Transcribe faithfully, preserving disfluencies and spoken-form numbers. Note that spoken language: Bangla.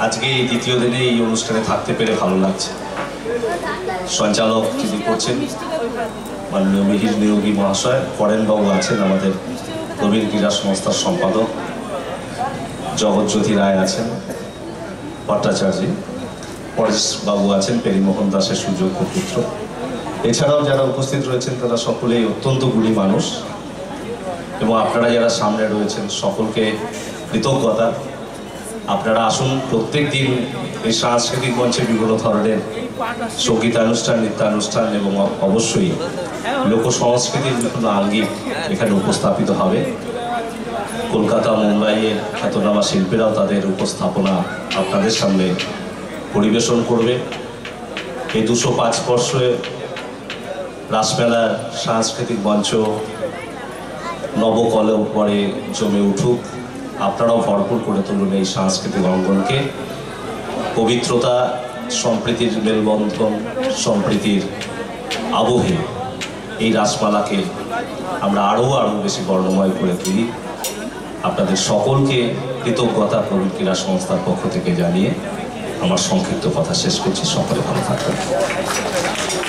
আজকে এই দ্বিতীয় দিনে এই অনুষ্ঠানে থাকতে পেরে ভালো লাগছে। সঞ্চালক যিনি করছেন মাননীয় মিহির নিয়োগী মহাশয়, করেনবাবু আছেন, আমাদের নবীন ক্রীড়া সংস্থার সম্পাদক জগৎজ্যোতি রায় আছেন, ভট্টাচার্য, পরেশবাবু আছেন, পেরিমোহন দাসের সুযোগ্য পুত্র। এছাড়াও যারা উপস্থিত রয়েছেন তারা সকলেই অত্যন্ত গুণী মানুষ, এবং আপনারা যারা সামনে রয়েছেন সকলকে কৃতজ্ঞতা। আপনারা আসুন, প্রত্যেক দিন এই সাংস্কৃতিক মঞ্চে বিভিন্ন ধরনের সঙ্গীতানুষ্ঠান, নৃত্যানুষ্ঠান এবং অবশ্যই লোক সংস্কৃতির বিভিন্ন আঙ্গিক এখানে উপস্থাপিত হবে। কলকাতা, মুম্বাইয়ের খ্যাতনামা শিল্পীরাও তাদের উপস্থাপনা আপনাদের সামনে পরিবেশন করবে। এই দুশো পাঁচ বর্ষে রাসমেলার সাংস্কৃতিক মঞ্চ নবকলে পরে জমে উঠুক। আপনারাও ভরপুর করে তুলুন এই সাংস্কৃতিক অঙ্গনকে। পবিত্রতা, সম্প্রীতির মেলবন্ধন, সম্প্রীতির আবহে এই রাসমেলাকে আমরা আরও আরও বেশি বর্ণময় করে তুলি। আপনাদের সকলকে কৃতজ্ঞতা প্রবীণ ক্রীড়া সংস্থার পক্ষ থেকে জানিয়ে আমার সংক্ষিপ্ত কথা শেষ করছি। সকলে ভালো থাকবেন।